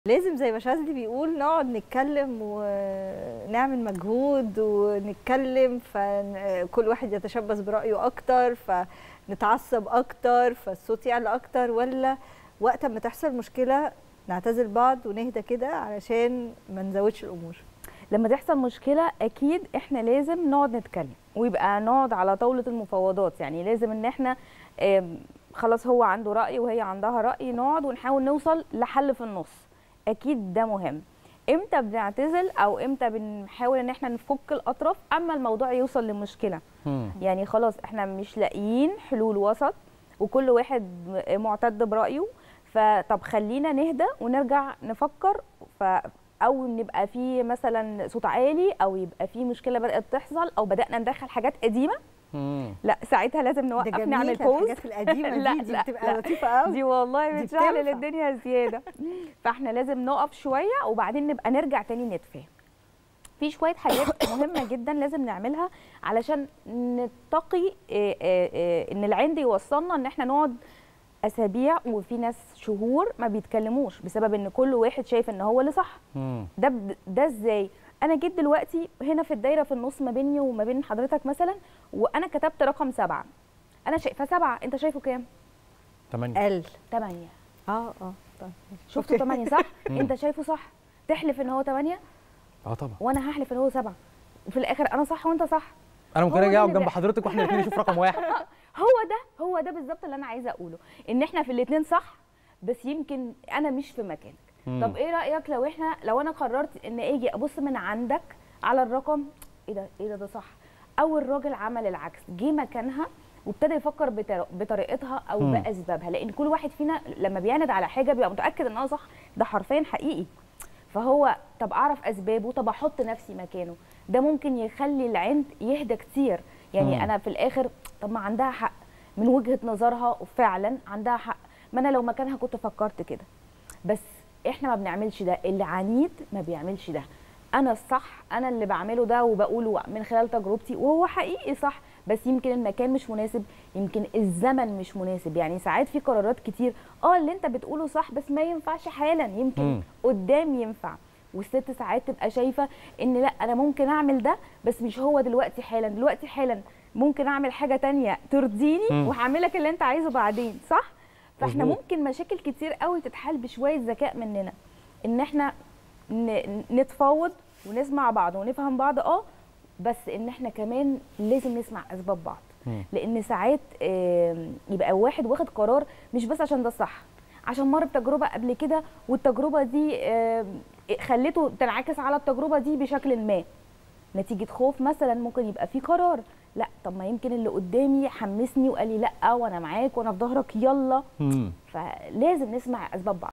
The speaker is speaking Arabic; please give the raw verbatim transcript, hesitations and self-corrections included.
لازم زي ما شاذلي بيقول نقعد نتكلم ونعمل مجهود ونتكلم فكل واحد يتشبث برأيه أكتر فنتعصب أكتر فالصوت يعلى أكتر، ولا وقت ما تحصل مشكلة نعتذر بعض ونهدى كده علشان ما نزودش الأمور؟ لما تحصل مشكلة أكيد إحنا لازم نقعد نتكلم ويبقى نقعد على طاولة المفاوضات، يعني لازم إن إحنا خلاص هو عنده رأي وهي عندها رأي، نقعد ونحاول نوصل لحل في النص. اكيد ده مهم. امتى بنعتزل او امتى بنحاول ان احنا نفك الاطراف اما الموضوع يوصل لمشكله؟ مم. يعني خلاص احنا مش لاقيين حلول وسط وكل واحد معتد برايه، فطب خلينا نهدى ونرجع نفكر. ف او نبقى في مثلا صوت عالي او يبقى في مشكله بدات تحصل او بدانا ندخل حاجات قديمه، مم. لا ساعتها لازم نوقف نعمل بوز. الحاجات القديمه دي لا دي لا بتبقى لا لطيفه قوي، دي والله بتشعل الدنيا زياده. فاحنا لازم نقف شويه وبعدين نبقى نرجع تاني نتفاهم. في شويه حاجات مهمه جدا لازم نعملها علشان نتقي ان العند يوصلنا ان احنا نقعد اسابيع وفي ناس شهور ما بيتكلموش بسبب ان كل واحد شايف ان هو اللي صح. ده ده ازاي؟ انا جيت دلوقتي هنا في الدايره في النص ما بيني وما بين حضرتك مثلا، وانا كتبت رقم سبعه، انا شايفه سبعه، انت شايفه كام؟ تمانية. ال تمانية. اه اه طيب شفتوا تمانية صح؟ انت شايفه صح؟ تحلف ان هو تمانية؟ اه طبعا. وانا هحلف ان هو سبعه، وفي الاخر انا صح وانت صح. انا ممكن اجي اقعد جنب حضرتك واحنا الاثنين نشوف رقم واحد. هو ده هو ده بالظبط اللي انا عايزه اقوله، ان احنا في الاثنين صح بس يمكن انا مش في مكانك. مم. طب ايه رايك لو احنا لو انا قررت ان اجي ابص من عندك على الرقم، ايه ده ايه ده ده صح، او الراجل عمل العكس جه مكانها وابتدى يفكر بطريقتها او مم. باسبابها، لان كل واحد فينا لما بيعند على حاجه بيبقى متاكد ان هو صح، ده حرفيا حقيقي. فهو طب اعرف اسبابه، طب احط نفسي مكانه، ده ممكن يخلي العند يهدى كتير. يعني مم. انا في الاخر طب ما عندها حق من وجهه نظرها وفعلا عندها حق، ما انا لو مكانها كنت فكرت كده. بس احنا ما بنعملش ده، اللي عنيد ما بيعملش ده. انا الصح، انا اللي بعمله ده وبقوله من خلال تجربتي وهو حقيقي صح، بس يمكن المكان مش مناسب، يمكن الزمن مش مناسب. يعني ساعات في قرارات كتير اه اللي انت بتقوله صح بس ما ينفعش حالا، يمكن م. قدام ينفع. والست ساعات تبقى شايفه ان لا انا ممكن اعمل ده بس مش هو دلوقتي حالا، دلوقتي حالا ممكن اعمل حاجه تانية ترضيني وهعملك اللي انت عايزه بعدين، صح؟ فاحنا مزبوط. ممكن مشاكل كتير قوي تتحل بشويه ذكاء مننا، ان احنا نتفاوض ونسمع بعض ونفهم بعض، اه بس ان احنا كمان لازم نسمع اسباب بعض. م. لان ساعات يبقى واحد واخد قرار مش بس عشان ده صح، عشان مر بتجربه قبل كده والتجربه دي خلته تنعكس على التجربه دي بشكل ما، نتيجه خوف مثلا ممكن يبقى في قرار لا طب ما يمكن اللي قدامي حمسني وقال لي لا وانا معاك وانا في ظهرك يلا. م. فلازم نسمع اسباب بعض.